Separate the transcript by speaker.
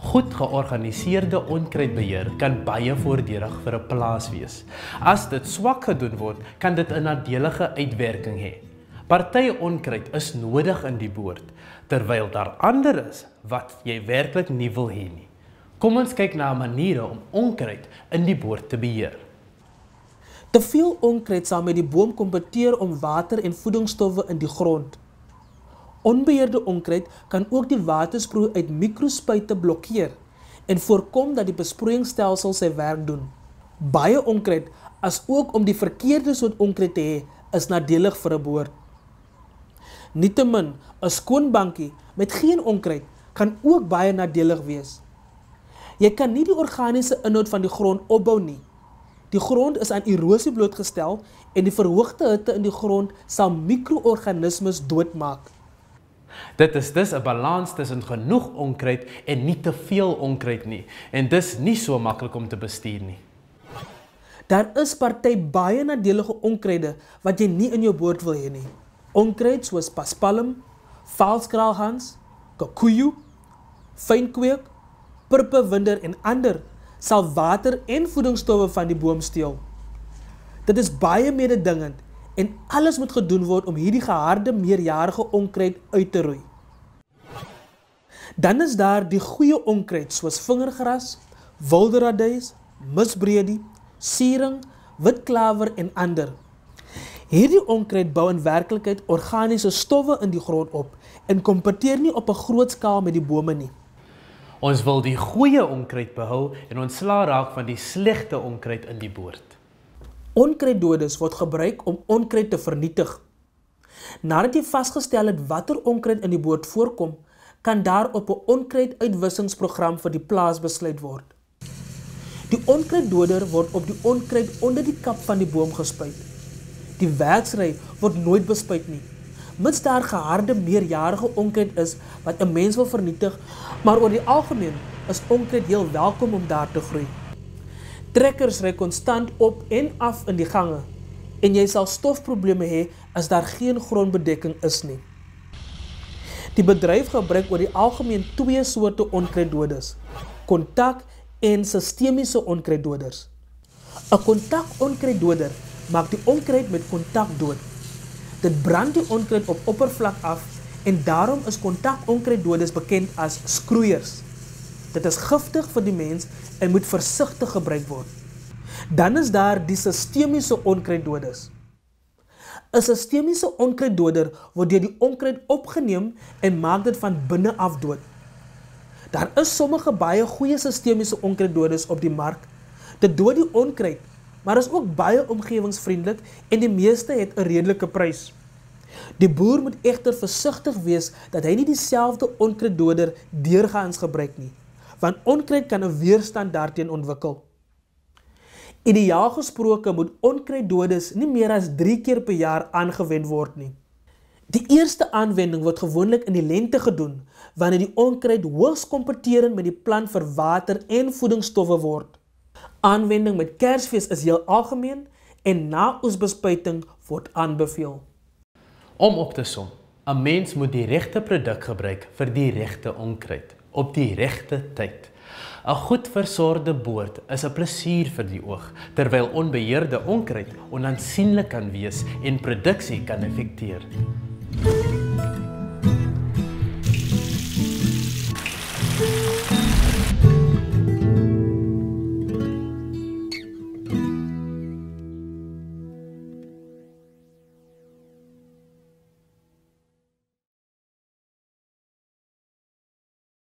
Speaker 1: Goed georganiseerde onkruidbeheer kan baie voordelig vir 'n plaas wees. As dit swak gedoen word, kan dit 'n nadelige uitwerking hê. Party onkruid is nodig in die boord, terwyl daar ander is wat jy werklik nie wil hê nie. Kom ons kyk na maniere om onkruid in die boord te beheer.
Speaker 2: Te veel onkruid sal met die boom kompeteer om water en voedingsstowwe in die grond. Onbeheerde onkruid kan ook die watersproei uit mikrospuite blokkeer en voorkom dat die besproeiingsstelsel sy werk doen. Baie onkruid, as ook om die verkeerde soort onkruid te hê, is nadelig vir 'n boord. Nietemin, 'n skoon bankie met geen onkruid kan ook baie nadelig wees. Jy kan nie die organiese inhoud van die grond opbou nie. Die grond is aan erosie blootgestel en die verhoogde hitte in die grond sal mikroorganismes doodmaak.
Speaker 1: Dit is dus 'n balans tussen genoeg onkruid en nie te veel onkruid nie, en dis nie so maklik om te bestuur nie.
Speaker 2: Daar is party baie nadelige onkruide wat jy nie in jou boord wil hê nie. Onkruid soos paspalm, valskraalhans, kikuyu, fynkweek, purperwinder en ander sal water en voedingsstowwe van die boom steel. Dit is baie mededingend en alles moet gedoen word om hierdie geharde meerjarige onkruid uit te roei. Dan is daar die goeie onkruid soos vingergras, wilderraduis, misbredie, siering, witklawer en ander. Hierdie onkruid bou in werklikheid organiese stowwe in die grond op en kompeteer nie op 'n groot skaal met die bome nie.
Speaker 1: Ons wil die goeie onkruid behou en ontslaa raak van die slegte onkruid in die boord.
Speaker 2: Onkruiddoders word gebruik om onkruid te vernietig. Nadat jy vasgestel het watter onkruid in die boord voorkom, kan daar op 'n onkruiduitwissingsprogram vir die plaas besluit word. Die onkruiddoder word op die onkruid onder die kap van die boom gespuit. Die werksry word nooit bespuit nie, mits daar geharde meerjarige onkruid is wat 'n mens wil vernietig, maar oor die algemeen is onkruid heel welkom om daar te groei. Trekkers ry konstant op en af in die gange en jy sal stofprobleme hê as daar geen grondbedekking is nie. Die bedryf gebruik oor die algemeen twee soorte onkruiddoders: kontak en sistemiese onkruiddoders. 'n Kontak-onkruiddoder maak die onkruid met kontak dood. Dit brand die onkruid op oppervlak af en daarom is kontak-onkruiddoders bekend as skroeiers. Dit is giftig vir die mens en moet versigtig gebruik word. Dan is daar die sistemiese onkruiddoders. 'n Sistemiese onkruiddoder word deur die onkruid opgeneem en maak dit van binne af dood. Daar is sommige baie goeie sistemiese onkruiddoders op die mark. Dit dood die onkruid, maar is ook baie omgewingsvriendelik en die meeste het 'n redelike prys. Die boer moet egter versigtig wees dat hy nie dieselfde onkruiddoder deurgaans gebruik nie, want onkruid kan 'n weerstand daarteen ontwikkel. Ideaal gesproke moet onkruiddoders nie meer as 3 keer per jaar aangewend word nie. Die eerste aanwending word gewoonlik in die lente gedoen, wanneer die onkruid hoogs kompeterend met die plant vir water en voedingsstowwe word. Aanwending met Kersfees is heel algemeen en na oesbespuiting word aanbeveel.
Speaker 1: Om op te som, 'n mens moet die regte produk gebruik vir die regte onkruid, op die regte tyd. 'n Goed versorgde boord is 'n plesier vir die oog, terwyl onbeheerde onkruid onaansienlik kan wees en produksie kan affekteer.